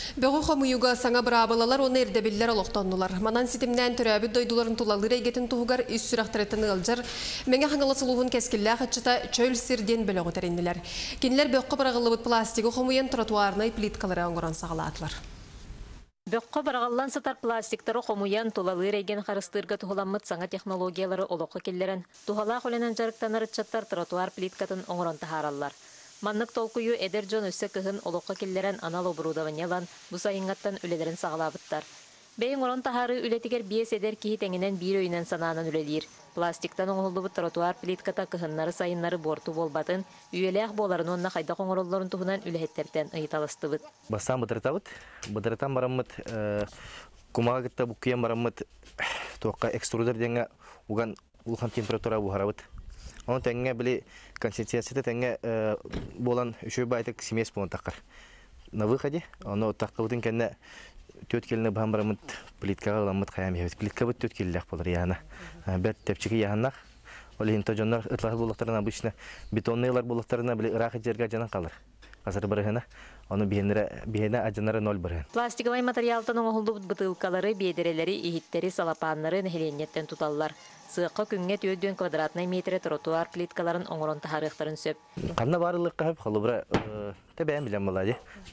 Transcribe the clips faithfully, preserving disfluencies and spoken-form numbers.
Бөгü хомуюга саңа брабалалар оны эрдебиллер олоқтоннулар. Манан ситимнен төрәбі дойдуларын тулалыр егетін туғығар үс сүрақтырытыны ылжыр. Мәңе хаңылы сұлуғын кәскілі ақытшыта чөл сирден бөліғі тәрінділер. Кенілер бөққы бірағылы бұд пластигі хомуен тротуарны плиткалары оңыран сағалатылар. Бөққы бірағалан сатар пластиктары хомуен тулалыр еген қарыстырға тұғыламыд саңа технологиялары олыққы келлерін. Туғала қоленен жарықтаныр чаттар тротуар плиткатын оңыран тахаралар. Маннык толкую эдер жон өссө кыһын олоққа келлерен анал оборудованиялан бусайыңаттан үлелерин сағалабыттар. Бейін орон тахары үлетигер биес эдер кихи теңінен бир өйінен сананан үлелер. Пластиктан оңылдыбы тротуар плитката кыһыннары сайыннары борту болбатын, үйелеях боларын онна қайда қоңыролларын туһунан үлехеттерден ыйталыстыбыт. Бастан быдыртабыт, быдыртан барамыт, кумага гытта буккиен барамыт, тоққа экструдер денге уган улхан температура бухарабыт. Оны тәңге біле консистенциясы тәңге болан үшөй байтық семес болан таққар. На выходе, оны таққа бұтын кәнне төт келіні бұған барамыд плиткаға ғаламыд қаям ебет. Плитка бұт төт келілік болыр яғына. Бәт тәпчігі яғынақ. Олы хинта жонлар ұтлағы болықтарына бұшына бетонныйлар болықтарына біле ұрақы жерге жанан қалыр. Қазір бірігіна, оны бейіне ажанары нөл бірігін. Пластиковай материалтан оңылды бұтылкалары, бейдерелері, ихиттері, салапанлары нәхеленеттен тұталылар. Сыаққа күнге түйөдден квадратный метре тротуар плиткаларын оңырон тахарықтарын сөп. Қанна барылық қағып, қолы бұра тәбәйін білем болады.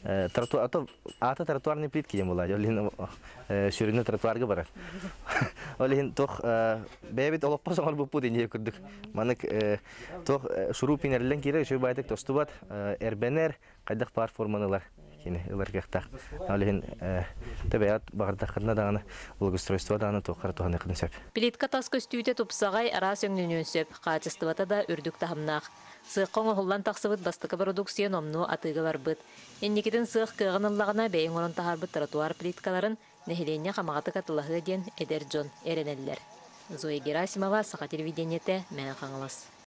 Аты тротуарный плитки ем болады. Олын сүріні тротуарға барар. Олын тоқ бәйбет олықпа соңыр бұппу дейін көрдік. Манық тоқ шурупин әрілен кейрі үші байдық тосты бат, әрбәнер қайдақ пар форманылар. Илар кехтах. Алин табиат бардақырна даны благоустройство даны тоқар тоғаны қын сөп. Плитка тас көстүйте тупсағай ара сөңнөнөн сөп. Қачыстывата да үрдік тахымнақ. Сыққоң оғылан тақсыбыт бастықы продукция номну атығы барбыт. Еннекетін сық кығынылағына бәйін орын тахарбыт тротуар плиткаларын нәхелене қамағаты қатылығы ден Эдер Джон әренелілер. Зоя Герасимова, Сақа телевидениеті, мән қаңылас.